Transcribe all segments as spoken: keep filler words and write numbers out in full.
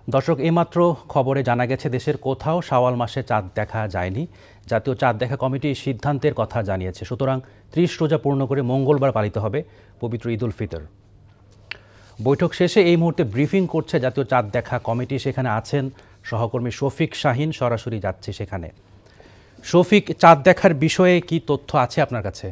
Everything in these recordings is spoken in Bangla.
দর্শক, এইমাত্র খবরে জানা গেছে দেশের কোথাও শাওয়াল মাসে চাঁদ দেখা যায়নি। জাতীয় চাঁদ দেখা কমিটি সিদ্ধান্তের কথা জানিয়েছে। সুতরাং ত্রিশ রোজা পূর্ণ করে মঙ্গলবার পালিত হবে পবিত্র ঈদ উল ফিতর। বৈঠক শেষে এই মুহূর্তে ব্রিফিং করছে জাতীয় চাঁদ দেখা কমিটি। সেখানে আছেন সহকর্মী শফিক শাহিন, সরাসরি যাচ্ছে সেখানে। শফিক, চাঁদ দেখার বিষয়ে কি তথ্য আছে আপনার কাছে?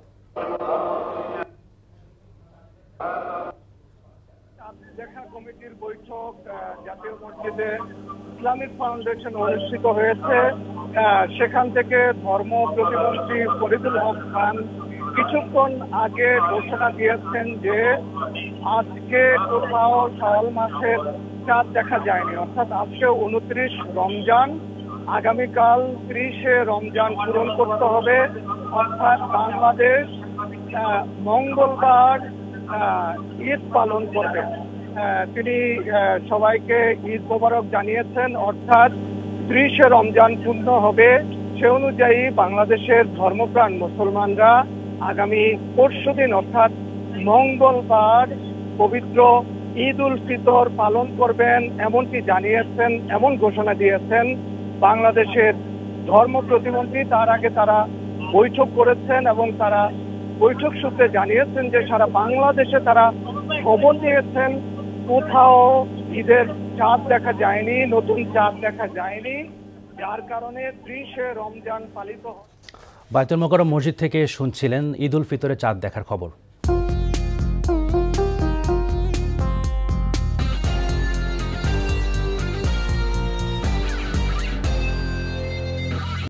দেখা কমিটির বৈঠক জাতীয় মসজিদে ইসলামিক ফাউন্ডেশন অনুষ্ঠিত হয়েছে। সেখান থেকে ধর্ম প্রতিমন্ত্রী ফরিদুল হক খান কিছুক্ষণ আগে ঘোষণা দিয়েছেন যে আজকে কোথাও শাওয়াল মাসের চাঁদ দেখা যায়নি, অর্থাৎ আজকে উনত্রিশ রমজান, আগামীকাল ত্রিশে রমজান পূরণ করতে হবে, অর্থাৎ বাংলাদেশ মঙ্গলবার ঈদ পালন করবে। তিনি সবাইকে ঈদ মোবারক জানিয়েছেন, অর্থাৎ ত্রিশে রমজান পূর্ণ হবে। সে অনুযায়ী বাংলাদেশের ধর্মপ্রাণ মুসলমানরা আগামী পরশু দিন অর্থাৎ মঙ্গলবার পবিত্র ঈদ উল ফিতর পালন করবেন, এমনটি জানিয়েছেন, এমন ঘোষণা দিয়েছেন বাংলাদেশের ধর্ম প্রতিমন্ত্রী। তার আগে তারা বৈঠক করেছেন এবং তারা বৈঠক সূত্রে জানিয়েছেন যে সারা বাংলাদেশে তারা খবর নিয়েছেন কোথাও ঈদের চাঁদ দেখা যায়নি, নতুন চাঁদ দেখা যায়নি, যার কারণে ত্রিশে রমজান পালিত হয়। বায়তুল মোকাররম মসজিদ থেকে শুনছিলেন ঈদ উল ফিতরে চাঁদ দেখার খবর।